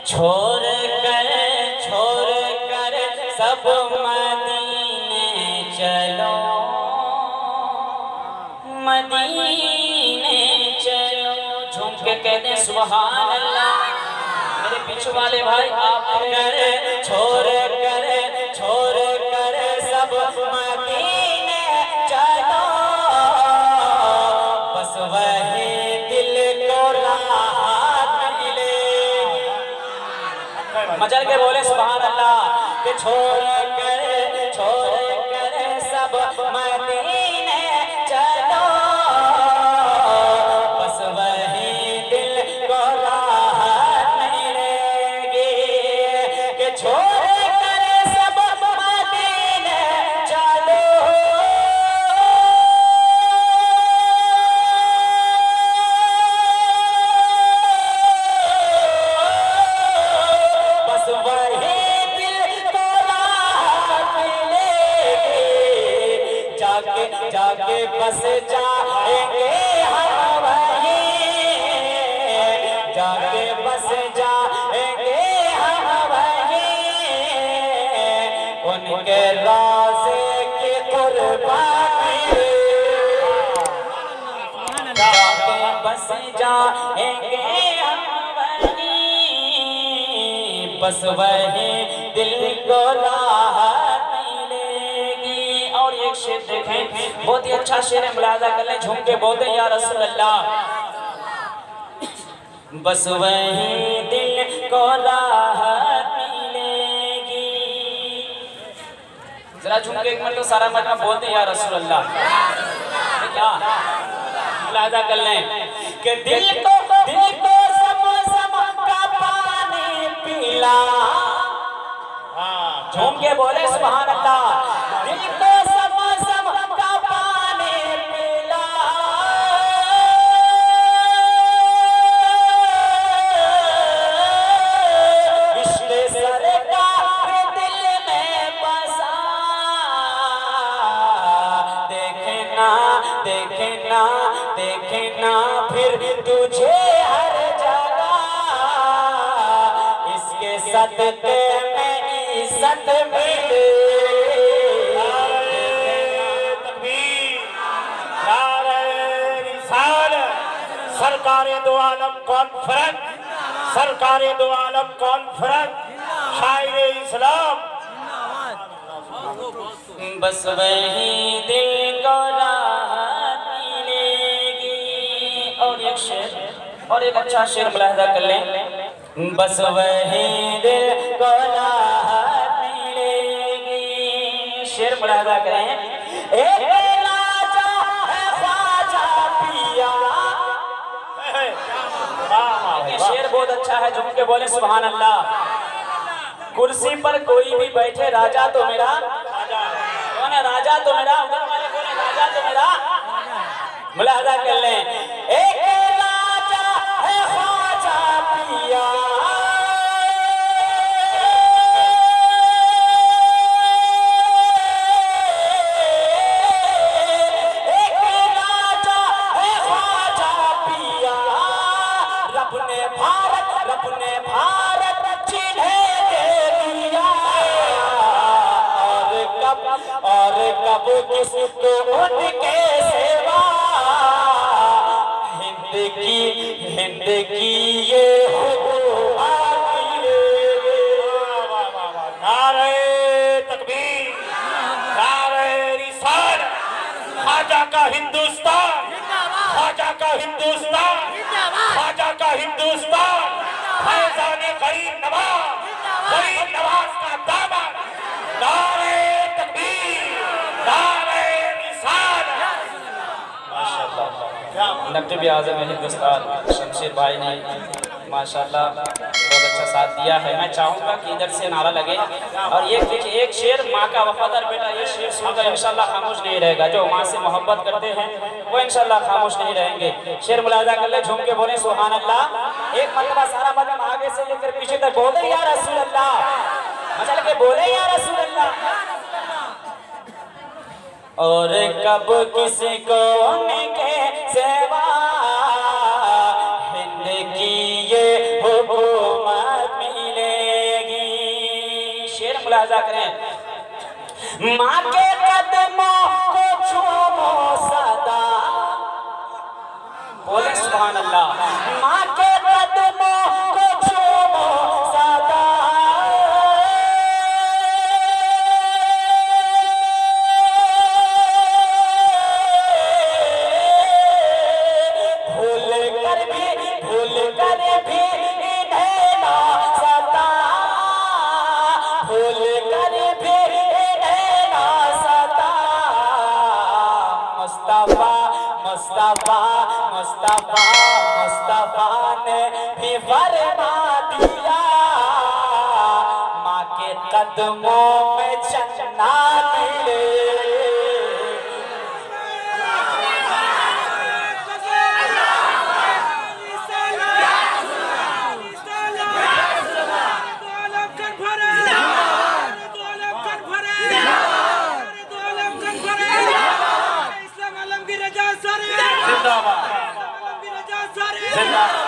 छोड़ कर सब मदीने चलो, मदीने चलो। झूम के कहते हैं सुभान अल्लाह। मेरे पीछे वाले भाई आप छोड़ कर सब मदीने चलो, बस वही दिल को राहत मिलेगी। मचल के बोले सुभान अल्लाह कि छोड़ कर सब मदीने चलो, बस वही दिल को राहत मिलेगी। कि छोड़ कर सब मदीने चलो, बस वही दिल को राहत मिलेगी। जाके बस जाएंगे हम वहीं, जाके बस जाएंगे हम वहीं, उनके राज़े की कुर्बानी। जाके बस जाएंगे हम वहीं, बस वही दिल को राहत मिलेगी। और एक शेर देखें, बहुत ही अच्छा शेर है, मुलाजा कर लें, झूम के बोलते या रसूल अल्लाह। बस वही दिल को राहत मिलेगी। जरा झूम के एक मिनट तो सारा मजमा बोलते या रसूल अल्लाह। क्या मुलाजा कर लें कि दिल को सब का पानी पिला। झूम के बोले सुभान अल्लाह। दिल को सब का पानी पिला, इश्क़ सरकार दिल में बसा। देखना फिर तुझे हर जगह, इसके सदक़े में इज़्ज़त मिले। सरकारे दो आलम कॉन्फ्रेंस, सरकारे दो आलम कॉन्फ्रेंस, शायरे इस्लाम। बस वही दिल को राहत मिलेगी। और एक शेर, और एक अच्छा शेर मुलाहिजा कर लें। बस वही दिल को राहत मिलेगी। शेर मुलाहिजा करें। एक राजा है ख्वाजा पिया। शेर बहुत अच्छा है, झूम के बोले सुभान अल्लाह। कुर्सी पर कोई भी बैठे, राजा तो मेरा कौन है? राजा तो मेरा, उधर वाले बोले राजा तो मेरा। मुलाहिजा कर लें। एक राजा है ख्वाजा पिया, एक राजा है ख्वाजा पिया। रब ने भारत जिन्हें दे दिया, और कब किसको उनके सेवा। हिंद की ये नारे तकबीर, नारे रिसालत। ख्वाजा का हिंदुस्तान, ख्वाजा का हिंदुस्तान, ख्वाजा का हिंदुस्तान। फैज़ाने गरीब नवाज का दामन। नारे तकबीर, नारे रिसालत। माशाअल्लाह, नक़ीब आज़म हिंदुस्तान शमशेर भाई ने माशाअल्लाह बहुत अच्छा साथ दिया है। मैं चाहूँगा कि इधर से नारा लगे। और ये देखिए, एक शेर, माँ का वफादार बेटा, ये शेर सुनकर इंशाअल्लाह खामोश नहीं रहेगा। जो माँ से मोहब्बत करते हैं वो इंशाअल्लाह खामोश नहीं रहेंगे। शेर मुलाहिजा कर ले, झूम के बोले सुभान अल्लाह। एक मरतबा सारा बदन आगे से लेकर पीछे तक बोले या रसूल अल्लाह। मचल के बोले या रसूल अल्लाह। और कब किसी को उनके सेवा, हिंद की ये हुकूमत मुलाजा करें। माँ के कदमों को चूमो सदा, बोले सुभान अल्लाह। माँ के कदमों को चूमो सदा, भूल कर भी इन्हें ना सता, भूल कर भी इन्हें ना सता। मुस्तफा मुस्तफा मुस्तफा मुस्तफा ने भी फरमा दिया, माँ के कदमों में जन्नत मिले। जिंदाबाद।